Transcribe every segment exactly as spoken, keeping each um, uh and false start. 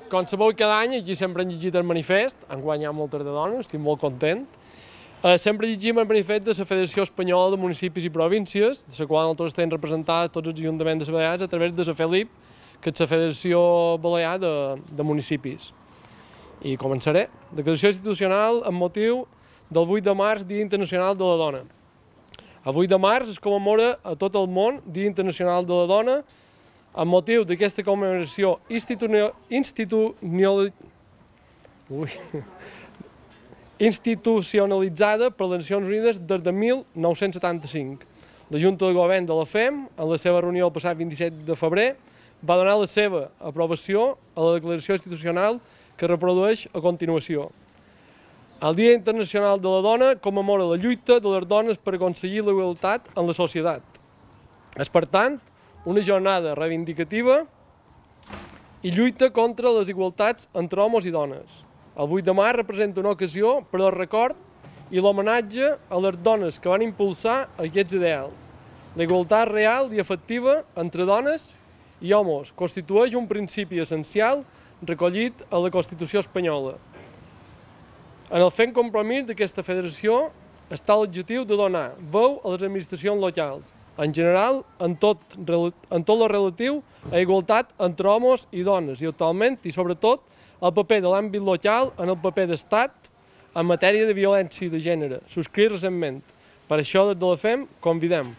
com sabeu, cada any aquí sempre hem llegit el manifest, enguany hi ha moltes de dones, estic molt content. Eh, sempre llegim el manifest de la Federació Espanyola de Municipis i Províncies, de la qual nosaltres estem representats tots els ajuntaments de Balears a través de la FELIP, que és la Federació Balear de, de Municipis. I començaré. Declaració institucional amb motiu del vuit de març, Dia Internacional de la Dona. El vuit de març es commemora a tot el món Dia Internacional de la Dona amb motiu d'aquesta commemoració institucionalitzada per les Nacions Unides des de mil nou-cents setanta-cinc. La Junta de Govern de la F E M, en la seva reunió el passat vint-i-set de febrer, va donar la seva aprovació a la declaració institucional que reprodueix a continuació. El Dia Internacional de la Dona commemora la lluita de les dones per aconseguir la igualtat en la societat. És, per tant, una jornada reivindicativa i lluita contra les igualtats entre homes i dones. El vuit de març representa una ocasió per al record i l'homenatge a les dones que van impulsar aquests ideals. La igualtat real i efectiva entre dones i homes constitueix un principi essencial recollit a la Constitució espanyola. En el fent compromís d'aquesta federació està l'objectiu de donar veu a les administracions locals, en general, en tot, en tot el relatiu a igualtat entre homes i dones i actualment, i sobretot, el paper de l'àmbit local en el paper d'estat en matèria de violència de gènere, subscrit recentment. Per això, des de la F E M, convidem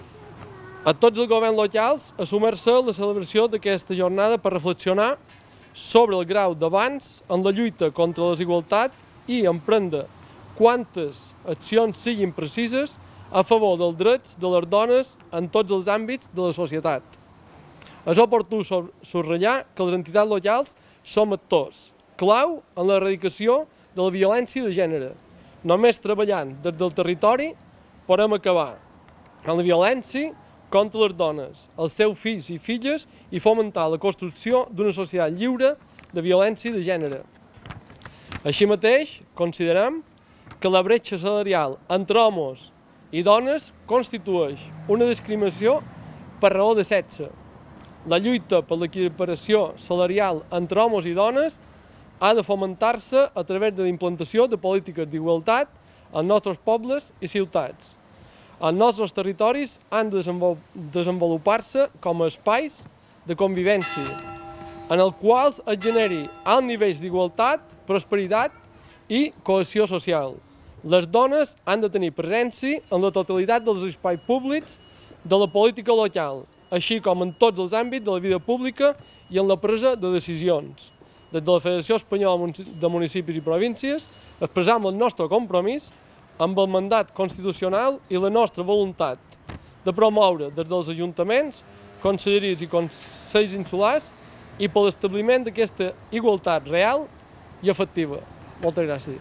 a tots els governs locals a sumar-se a la celebració d'aquesta jornada per reflexionar sobre el grau d'avanç en la lluita contra la desigualtat i emprendre quantes accions siguin precises a favor dels drets de les dones en tots els àmbits de la societat. És oportú subratllar que les entitats locals som actors clau en l'erradicació de la violència de gènere. Només treballant des del territori podem acabar amb la violència contra les dones, els seus fills i filles i fomentar la construcció d'una societat lliure de violència de gènere. Així mateix, considerem que la bretxa salarial entre homes i dones constitueix una discriminació per raó de sexe. La lluita per l'equiparació salarial entre homes i dones ha de fomentar-se a través de la implantació de polítiques d'igualtat als nostres pobles i ciutats. Els nostres territoris han de desenvolupar-se com a espais de convivència, en els quals es generi alts nivells d'igualtat, prosperitat i cohesió social. Les dones han de tenir presència en la totalitat dels espais públics de la política local, així com en tots els àmbits de la vida pública i en la presa de decisions. Des de la Federació Espanyola de Municipis i Províncies expressam el nostre compromís amb el mandat constitucional i la nostra voluntat de promoure des dels ajuntaments, conselleries i consells insulars i per l'establiment d'aquesta igualtat real i efectiva. Moltes gràcies.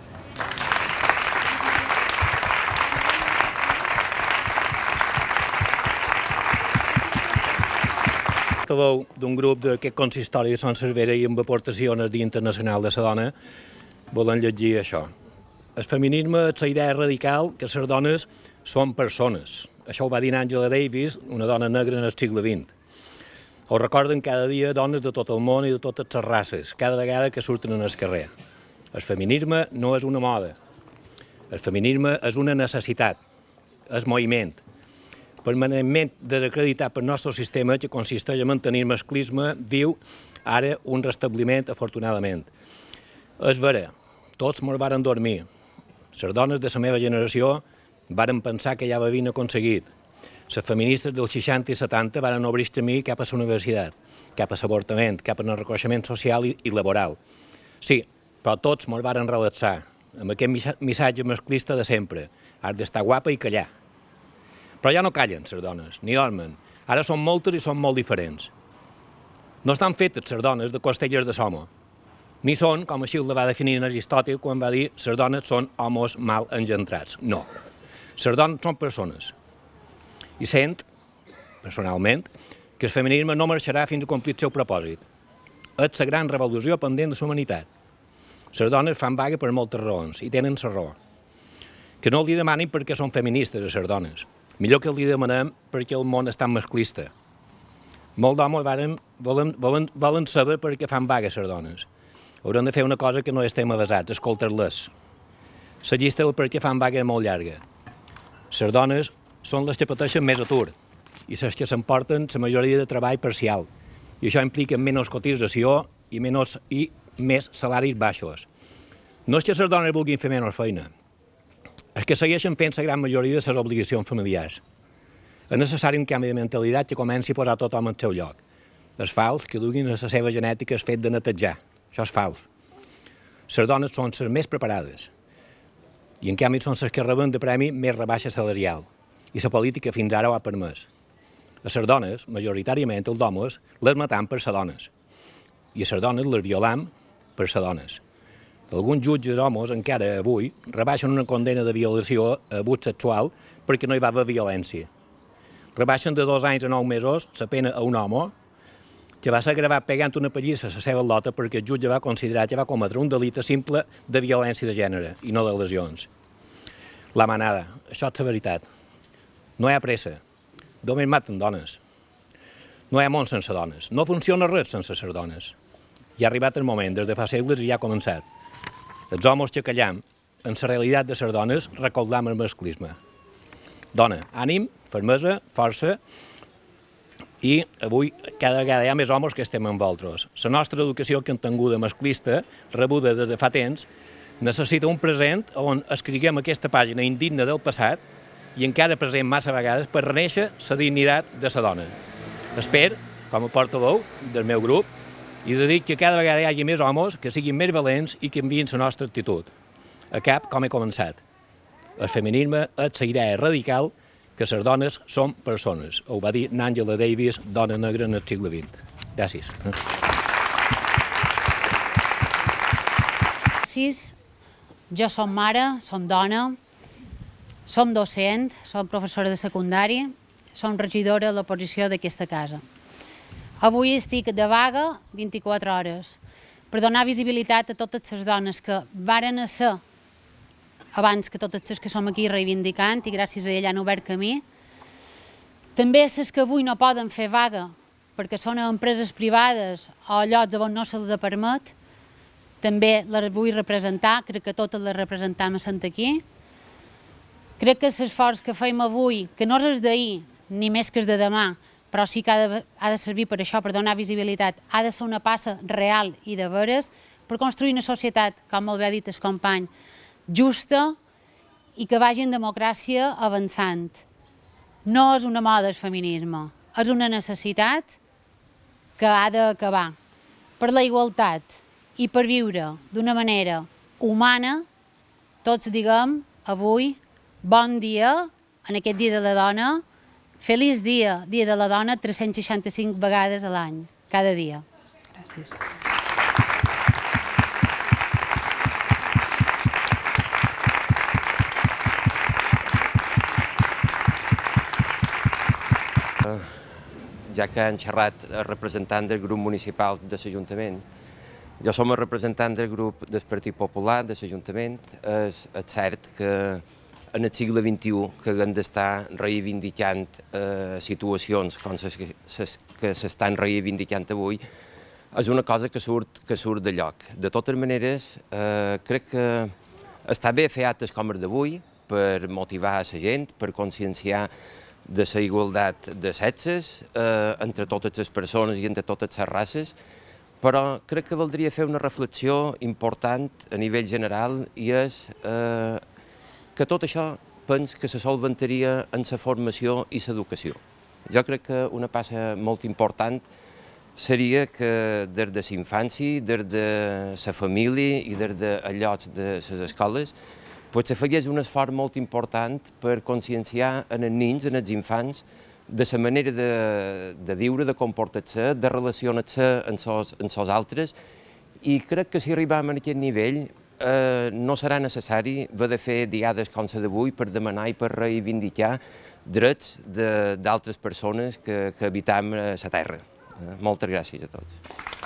La veu d'un grup d'aquest consistori de Son Cervera i amb aportacions al Dia Internacional de la Dona volen llegir això. El feminisme és la idea radical que les dones són persones. Això ho va dir Angela Davis, una dona negra en el segle vint. Ho recorden cada dia dones de tot el món i de totes les races, cada vegada que surten al carrer. El feminisme no és una moda. El feminisme és una necessitat, és moviment. Permanentment desacreditat pel nostre sistema que consisteix a mantenir el masclisme viu, ara un restabliment, afortunadament. És vera, tots ens varen dormir. Les dones de la meva generació varen pensar que ja ho havien aconseguit. Les feministes dels seixanta i setanta varen obrir el camí cap a la universitat, cap a l'avortament, cap al reconeixement social i laboral. Sí, però tots ens varen relaxar, amb aquest missatge masclista de sempre. Has d'estar guapa i callar. Però ja no callen les dones, ni dormen. Ara són moltes i són molt diferents. No estan fetes les dones de costelles de soma. Ni són, com així la va definir Aristòtil quan va dir les dones són homes mal engendrats. No. Les dones són persones. I sent, personalment, que el feminisme no marxarà fins a complir el seu propòsit. És la gran revolució pendent de la humanitat. Les dones fan vaga per moltes raons, i tenen la raó. Que no li demanin perquè són feministes a les dones. Millor que li demanem perquè el món és tan masclista. Molts d'homes volen, volen, volen saber per què fan vaga les dones. haurem de fer una cosa que no estem avasats, escoltar-les. La llista del per què fan vaga és molt llarga. Les dones són les que pateixen més atur i les que s'emporten la majoria de treball parcial. I això implica menys cotització i, menys, i més salaris baixos. No és que les dones vulguin fer menys feina, és que segueixen fent la gran majoria de les obligacions familiars. És necessari un canvi de mentalitat que comenci a posar tothom al seu lloc. És fals que duguin a la seva genètica el fet de netejar. Això és fals. Les dones són les més preparades i en canvi són les que reben de premi més rebaixa salarial i la política fins ara ho ha permès. A les dones, majoritàriament els homes, les matam per les dones i a les dones les violam per les dones. Alguns jutges homes encara avui rebaixen una condena de violació a abús sexual perquè no hi va haver violència. Rebaixen de dos anys a nou mesos la pena a un home que va ser gravat pegant una pallissa a la seva lota perquè el jutge va considerar que va cometre un delicte simple de violència de gènere i no de lesions. La manada, això és la veritat. No hi ha pressa. Només maten dones. No hi ha món sense dones. No funciona res sense les dones. Ja ha arribat el moment, des de fa segles i ja ha començat. Els homes que callam, en la realitat de les dones, recordam el masclisme. Dona, ànim, fermesa, força, i avui cada vegada hi ha més homes que estem amb vosaltres. La nostra educació cantanguda masclista, rebuda des de fa temps, necessita un present on escriguem aquesta pàgina indigna del passat i encara present massa vegades per renéixer la dignitat de la dona. Espero, com a portaveu del meu grup, i desig que cada vegada hi hagi més homes que siguin més valents i canviïn la nostra actitud. A cap, com he començat. El feminisme és la idea radical que les dones són persones. Ho va dir Angela Davis, dona negra en el segle vint. Gràcies. Gràcies. Jo som mare, som dona, som docent, som professora de secundari, som regidora de l'oposició d'aquesta casa. Avui estic de vaga vint-i-quatre hores per donar visibilitat a totes les dones que varen a ser abans que totes les que som aquí reivindicant i gràcies a ella han obert camí. També les que avui no poden fer vaga perquè són empreses privades o llocs on no se'ls permet, també les vull representar, crec que totes les representam a Sant aquí. Crec que l'esforç que fem avui, que no és el d'ahir ni més que el de demà, però sí que ha de, ha de servir per això, per donar visibilitat, ha de ser una passa real i de veres per construir una societat, com molt bé ha dit el company, justa i que vagi en democràcia avançant. No és una moda el feminisme, és una necessitat que ha d'acabar. Per la igualtat i per viure d'una manera humana, tots diguem avui bon dia, en aquest Dia de la Dona, feliç dia, Dia de la Dona, tres-cents seixanta-cinc vegades a l'any, cada dia. Gràcies. Ja que han xerrat el representant del grup municipal de l'Ajuntament, jo som el representant del grup del Partit Popular de l'Ajuntament. És, és cert que en el segle vint-i-u que hem d'estar reivindicant eh, situacions com les que s'estan reivindicant avui, és una cosa que surt, que surt de lloc. De totes maneres, eh, crec que està bé fer actes com el d'avui per motivar la gent, per conscienciar de la igualtat de sexes eh, entre totes les persones i entre totes les races, però crec que valdria fer una reflexió important a nivell general i és eh, que tot això penso que se solventaria en la formació i l'educació. Jo crec que una passa molt important seria que des de la infància, des de la família i des de llocs de les escoles potser feies un esforç molt important per conscienciar en els nens, en els infants, de la manera de, de viure, de comportar-se, de relacionar-se amb els altres, i crec que si arribem a aquest nivell eh, no serà necessari haver de fer diades com la d'avui per demanar i per reivindicar drets d'altres persones que, que habitam la terra. Eh, moltes gràcies a tots.